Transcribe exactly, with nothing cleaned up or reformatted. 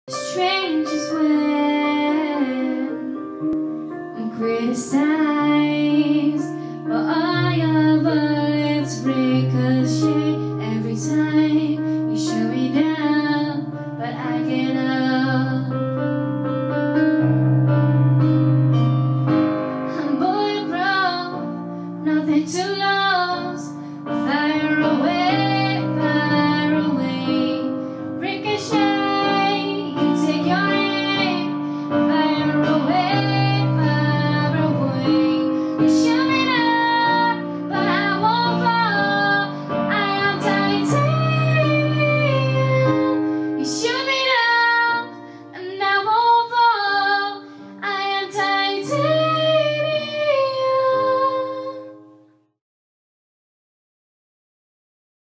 Strange is when I'm criticized, but all your bullets ricochet every time